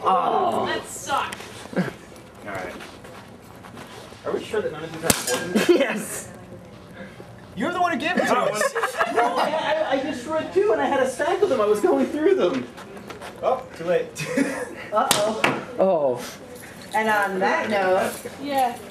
Oh. That sucked. Alright. Are we sure that none of these are important? Yes. You're the one who gave it to us. No, I just read 2 and I had a stack of them. I was going through them. Oh, too late. Uh-oh. Oh. And on that note... Yeah.